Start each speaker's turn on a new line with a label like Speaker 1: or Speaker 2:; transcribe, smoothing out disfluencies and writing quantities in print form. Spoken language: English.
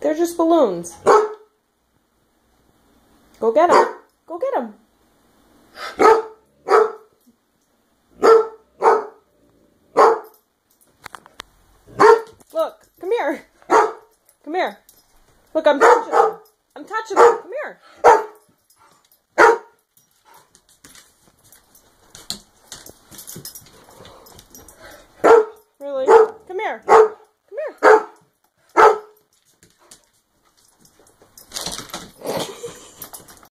Speaker 1: They're just balloons. Go get them. Go get them. Look, come here. Come here. Look, I'm touching them. I'm touching them. Come here.